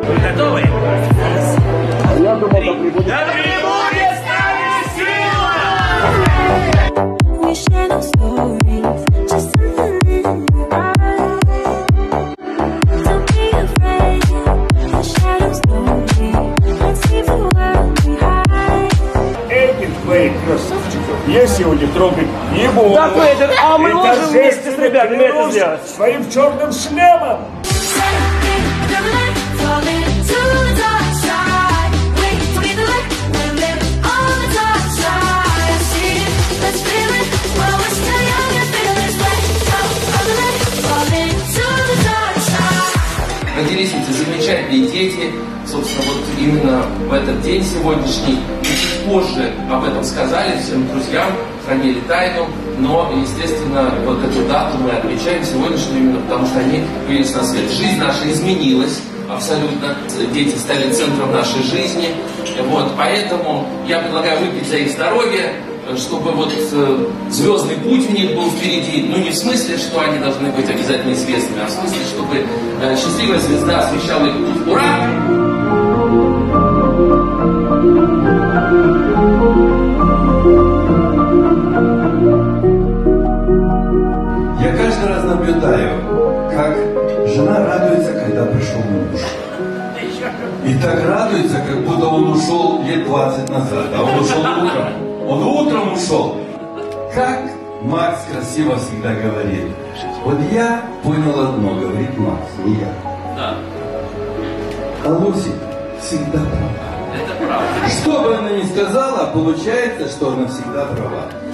Вы готовы? Я думал, да прибудет. Да прибудет с нами сила! Этих твоих красавчиков я сегодня трогать не буду. Так, Вейдер, а мы можем вместе с ребятами это сделать? Своим черным шлемом. Родились эти замечательные дети, собственно, вот именно в этот день сегодняшний. И чуть позже об этом сказали всем друзьям, хранили тайну, но, естественно, вот эту дату мы отмечаем сегодняшнюю именно потому, что они появились на свет. Жизнь наша изменилась абсолютно, дети стали центром нашей жизни, вот, поэтому я предлагаю выпить за их здоровье, чтобы вот звездный путь у них был впереди, ну не в смысле, что они должны быть обязательно известными, а в смысле, чтобы счастливая звезда освещала их путь. Ура! Я каждый раз наблюдаю, как жена радуется, когда пришел муж. И так радуется, как будто он ушел лет 20 назад, а он ушел утром. Он утром ушел. Как Макс красиво всегда говорит. Вот я понял одно, говорит Макс, не я. Да, А Луси всегда права. это правда. Что бы она ни сказала, получается, что она всегда права.